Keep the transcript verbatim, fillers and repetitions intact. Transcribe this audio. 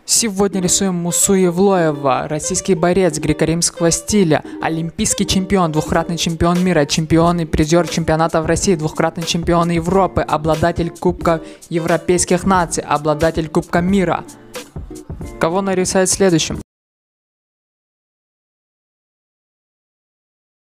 Сегодня рисуем Мусу Евлоева, российский борец греко-римского стиля, олимпийский чемпион, двукратный чемпион мира, чемпион и призер чемпионатов России, двукратный чемпион Европы, обладатель Кубка Европейских наций, обладатель Кубка мира. Кого нарисовать следующим?